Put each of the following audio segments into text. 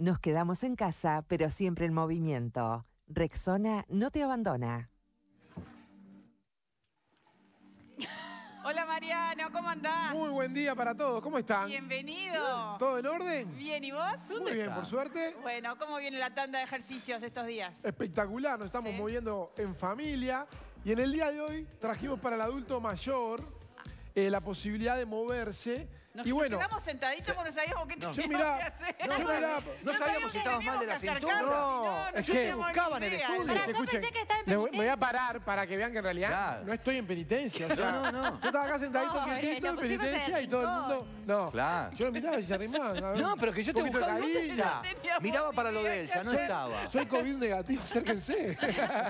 Nos quedamos en casa, pero siempre en movimiento. Rexona no te abandona. Hola Mariano, ¿cómo andás? Muy buen día para todos, ¿cómo están? Bienvenido. ¿Todo en orden? Bien, ¿y vos? Muy bien, por suerte. Bueno, ¿cómo viene la tanda de ejercicios estos días? Espectacular, nos estamos ¿Sí? moviendo en familia. Y en el día de hoy trajimos para el adulto mayor la posibilidad de moverse. Nos quedamos sentaditos porque no sabíamos qué teníamos que hacer. No sabíamos si estábamos mal de la cintura. No, es que teníamos buscaban ni el idea. estudio. Pará, yo Escuchen, pensé que estaba en me voy penitencia. a parar para que vean que en realidad Claro. no estoy en penitencia. O sea, No. Yo estaba acá sentadito, Pobre, quietito, lo en pusimos en el penitencia y todo el mundo... No, Claro. yo lo miraba y se arrimaban. a ver, No, pero que yo un te poquito de buscaba. ¿Dónde cariño. está? Teníamos Miraba para lo idea de Elsa, no qué estaba. Soy COVID negativo, acérquense.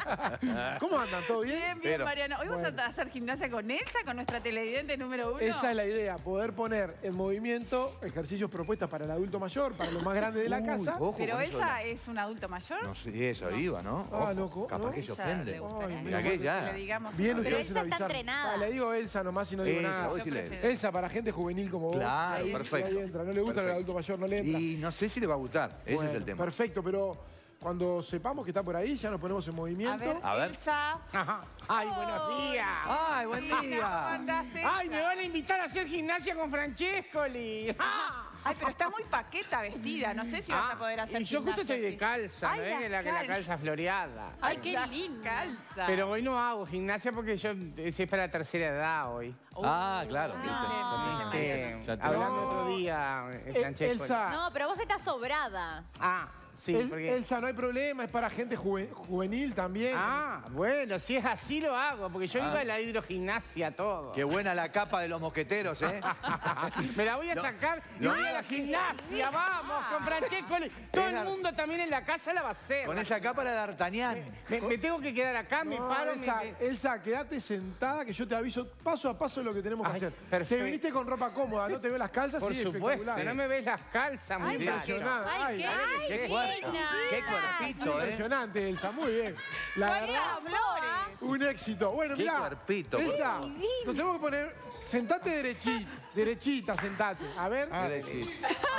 ¿Cómo andan? ¿Todo bien? Bien, Pero- Mariano. Hoy vamos a hacer gimnasia con Elsa, con nuestra televidente número 1. Esa es la idea, poder poner en movimiento ejercicios propuestas para el adulto mayor, para los más grandes de la casa. Ojo Pero con eso. Elsa es un adulto mayor. No sé, eso iba, ¿no? Ah, Ojo, loco, capaz ¿no? que se Ella ofende. le gustaría Ay, Mira mira, que ya. que le digamos. Bien, Pero ustedes Elsa sin está avisar. entrenada. Le digo Elsa nomás y no digo Elsa, nada. vos sí le- prefiero. Elsa para gente juvenil como vos. Claro, Ahí- perfecto. ahí entra. No le gusta el Perfecto. adulto mayor, no le entra. Y no sé si le va a gustar. Ese Bueno, es el tema. Perfecto, pero cuando sepamos que está por ahí, ya nos ponemos en movimiento. A ver. Elsa. Ajá. Ay, buenos días. ¡Ay, buen ¿Cómo día! andás, Elsa? Ay, me van a invitar a hacer gimnasia con Francescoli. Ay, pero está muy paqueta vestida. No sé si vas a poder hacer Y yo justo gimnasia estoy de así. calza, Ay, ¿no ves? la La calza. calza floreada. Ay, qué La lindo. calza. Pero hoy no hago gimnasia porque yo es para la tercera edad hoy. Ah, claro, viste. Ah. Ya te- Hablando otro día, Francesco. Elsa, No, pero vos estás sobrada. Ah, sí, porque... Elsa, no hay problema, es para gente juvenil también. Ah, bueno, si es así lo hago, porque yo iba a la hidrogimnasia todo. Qué buena la capa de los mosqueteros, ¿eh? Me la voy a sacar y lo- voy a la gimnasia, vamos, con Francesco. Todo el mundo también en la casa la va a hacer. Con esa capa la de D'Artagnan. Me tengo que quedar acá, me No, paro, Elsa, me... Elsa, quédate sentada que yo te aviso paso a paso lo que tenemos que Ay, hacer. perfecto. Te viniste con ropa cómoda, no te veo las calzas, Por sí, supuesto, espectacular. no me ves las calzas, Ay, muchacho. impresionante. Ay, qué Qué cuerpo, linda. qué cuerpito, ¿eh? Impresionante, Elsa, muy bien. La verdad, María Flores. un éxito. Bueno, Qué mirá, cuerpito, Elsa, nos tenemos que poner... Sentate derechita, sentate. A ver. Derechito.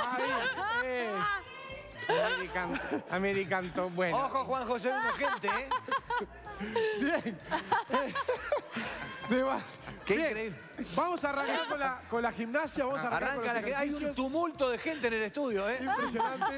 Ahí, American Top, bueno. Ojo, Juan José, una gente, ¿eh? bien. Qué Bien. increíble. Vamos a arrancar con la gimnasia, vamos a arrancar Arranca con la los que hay un ejercicios. tumulto de gente en el estudio, ¿eh? Impresionante.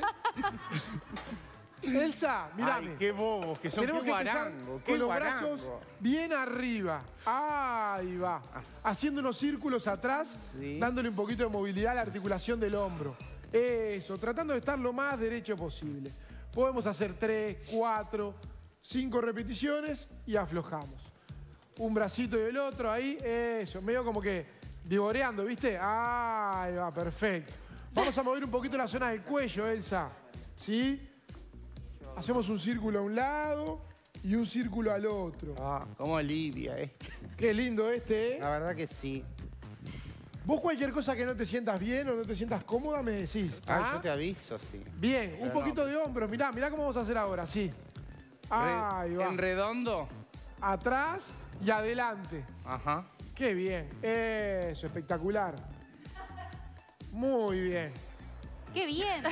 Elsa, mirame. Ay, qué bobos, que son Tenemos qué que empezar guarango, con qué los guarango. brazos bien arriba. Ahí va. Haciendo unos círculos atrás, Sí. dándole un poquito de movilidad a la articulación del hombro. Eso, tratando de estar lo más derecho posible. Podemos hacer 3, 4, 5 repeticiones y aflojamos. Un bracito y el otro, ahí, eso. Medio como que vigoreando, ¿viste? Ahí va, perfecto. Vamos a mover un poquito la zona del cuello, Elsa. ¿Sí? Hacemos un círculo a un lado y un círculo al otro. Ah, cómo alivia, Qué lindo este, ¿eh? La verdad que sí. Vos cualquier cosa que no te sientas bien o no te sientas cómoda me decís. Ay, ¿ah? yo te aviso, sí. Bien, un Pero poquito de hombros. Mirá cómo vamos a hacer ahora, sí. Ahí va. En redondo. Atrás y adelante. Ajá. Qué bien. Eso, espectacular. Muy bien. Qué bien.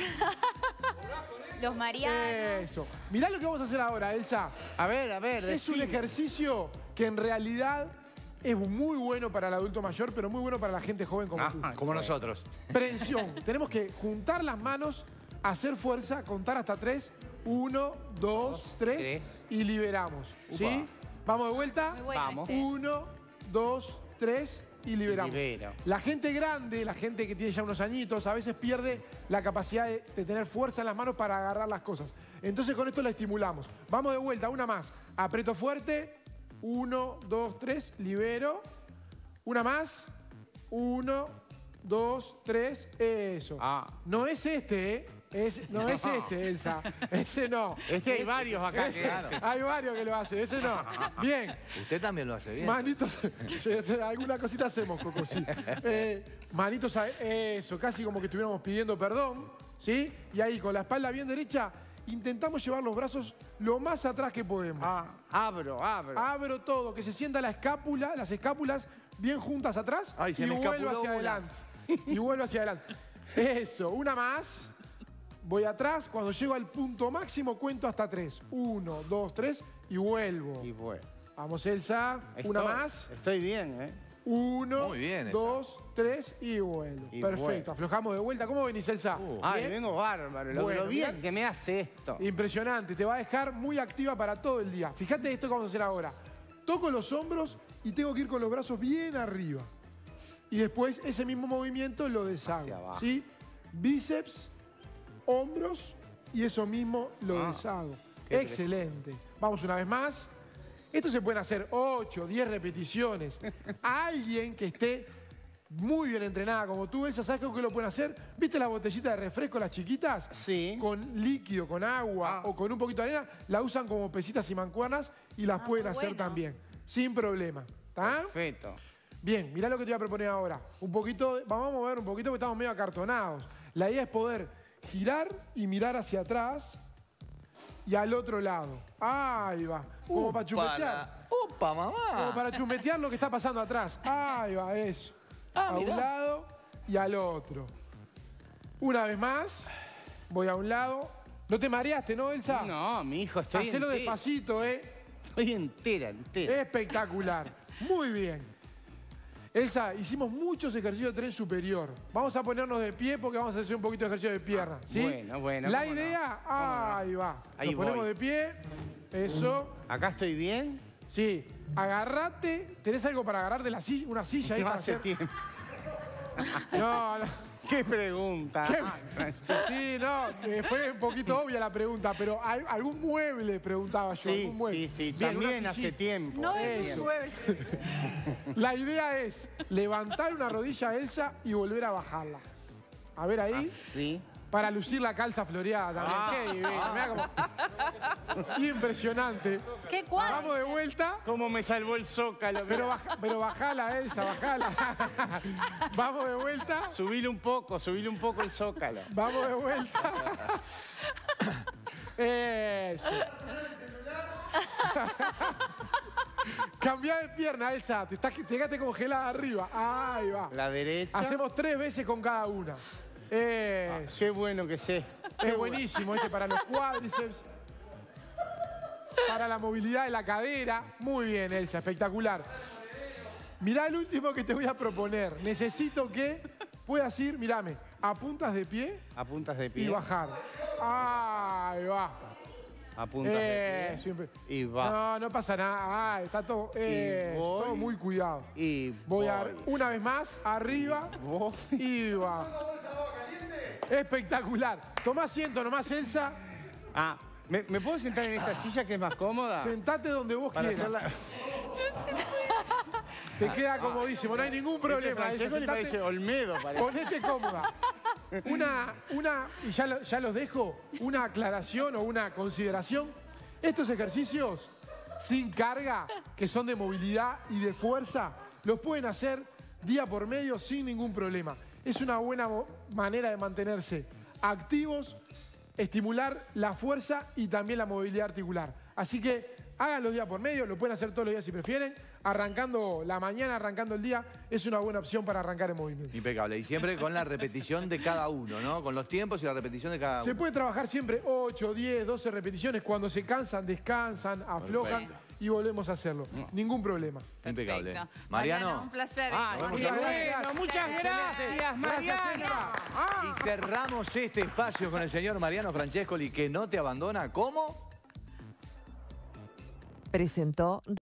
Los marianos. Eso. Mirá lo que vamos a hacer ahora, Elsa. A ver, Es un decime. ejercicio que en realidad es muy bueno para el adulto mayor, pero muy bueno para la gente joven como tú. Ajá. Como nosotros. Prevención. Tenemos que juntar las manos, hacer fuerza, contar hasta 3. 1, 2, 3 tres. y liberamos. ¿Sí? Vamos de vuelta. Muy bueno Vamos. este. 1, 2, 3 y liberamos. Libero. La gente grande, la gente que tiene ya unos añitos, a veces pierde la capacidad de tener fuerza en las manos para agarrar las cosas. Entonces con esto la estimulamos. Vamos de vuelta, una más. Aprieto fuerte. 1, 2, 3, libero. Una más. 1, 2, 3, eso. Ah. No es este, ¿eh? No es este, Elsa. Ese no. Este hay varios acá. Ese- claro. Hay varios que lo hacen, ese no. Bien. Usted también lo hace bien. Manitos, alguna cosita hacemos, Coco, sí. Manitos, eso, casi como que estuviéramos pidiendo perdón, ¿sí? Y ahí, con la espalda bien derecha, intentamos llevar los brazos lo más atrás que podemos. Ah, abro. Abro todo, que se sienta la escápula, las escápulas bien juntas atrás Ay, se y me vuelvo escapuló hacia una. adelante. Y vuelvo hacia adelante. Eso, una más. voy atrás, cuando llego al punto máximo cuento hasta 3. 1, 2, 3 y vuelvo. Y bueno. Vamos, Elsa, una más. Estoy bien, ¿eh? 1, Muy bien, 2, 3 y vuelvo. Y Perfecto, vuelvo. aflojamos de vuelta. ¿Cómo venís, Elsa? Ay, ¿Bien? vengo bárbaro. Lo Bueno, bien mirá. que me hace esto. Impresionante, te va a dejar muy activa para todo el día. Fíjate esto que vamos a hacer ahora. Toco los hombros y tengo que ir con los brazos bien arriba. Y después ese mismo movimiento lo Hacia deshago. abajo. ¿Sí? Bíceps, hombros y eso mismo lo deshago. qué Excelente. Vamos una vez más. Esto se pueden hacer 8, 10 repeticiones. A alguien que esté muy bien entrenada como tú, Elsa, ¿sabes qué lo pueden hacer? ¿Viste las botellitas de refresco, las chiquitas? Sí. Con líquido, con agua o con un poquito de arena, la usan como pesitas y mancuernas y las pueden muy hacer bueno. también, sin problema. ¿Está? Perfecto. Bien, mirá lo que te voy a proponer ahora. Un poquito, vamos a mover un poquito porque estamos medio acartonados. La idea es poder girar y mirar hacia atrás y al otro lado. Ahí va. Como para chumetear. ¡Opa, Como mamá! para chumetear lo que está pasando atrás. Ahí va, eso. A un mirá. lado y al otro. Una vez más. Voy a un lado. ¿No te mareaste, no, Elsa? No, mi hijo, estoy Hacelo entera. despacito, ¿eh? Estoy entera. Espectacular. Muy bien. Elsa, hicimos muchos ejercicios de tren superior. Vamos a ponernos de pie porque vamos a hacer un poquito de ejercicio de pierna. ¿Sí? bueno, La cómo no. idea, ¿Cómo no? ahí va. Ahí Nos ponemos voy. de pie. Eso. Acá estoy bien. Sí. Agarrate. ¿Tenés algo para agarrar de la silla? Una silla ahí No para hace hacer. tiempo. No, no. ¿Qué pregunta? ¿Qué? Ay, Francesco. Sí, no, fue un poquito obvia la pregunta, pero algún mueble preguntaba yo. Sí, algún mueble. sí, Bien, también una hace sillita. tiempo. No hace es Eso. un mueble. La idea es levantar una rodilla a Elsa y volver a bajarla. A ver ahí, Sí. para lucir la calza floreada también. Qué divino, mirá cómo- Impresionante. ¿Qué cuadro? Vamos de vuelta, ¿Cómo me salvó el zócalo? pero bajala, Elsa, bajala. Vamos de vuelta. Subile un poco el zócalo. Vamos de vuelta. Eso. Cambiá de pierna, Elsa. Te quedaste congelada arriba. Ahí va. La derecha. Hacemos 3 veces con cada una. Eso. Qué bueno que es esto. Es buenísimo este para los cuádriceps. Para la movilidad de la cadera. Muy bien, Elsa. Espectacular. Mirá el último que te voy a proponer. Necesito que puedas ir, mirame, a puntas de pie A puntas de pie. y bajar. Ahí va. A puntas de pie. Siempre. Y va. No, no pasa nada. Ah, está todo, Y voy. todo muy cuidado. Y Voy a una vez más, arriba Voy. y bajo. Espectacular. Tomá asiento nomás, Elsa. Ah, ¿me puedo sentar en esta silla que es más cómoda? Sentate donde vos Para quieras. hacerla... Te queda comodísimo, no hay ningún problema. Elsa. Francesco le Sentate, parece Olmedo. Parece. ponete cómoda. Y ya los dejo, una aclaración o una consideración. Estos ejercicios sin carga, que son de movilidad y de fuerza, los pueden hacer día por medio sin ningún problema. Es una buena manera de mantenerse activos, estimular la fuerza y también la movilidad articular. Así que háganlo día por medio, lo pueden hacer todos los días si prefieren. Arrancando la mañana, arrancando el día, es una buena opción para arrancar en movimiento. Impecable. Y siempre con la repetición de cada uno, ¿no? Con los tiempos y la repetición de cada Se uno. puede trabajar siempre 8, 10, 12 repeticiones. Cuando se cansan, descansan, aflojan y volvemos a hacerlo. Ningún problema. Impecable. Perfecto. Mariano. Un placer. Ah, Nos vemos qué el lunes. bueno, muchas gracias, Gracias, Mariana. Elsa. Y cerramos este espacio con el señor Mariano Francescoli, que no te abandona. ¿Cómo? Presentó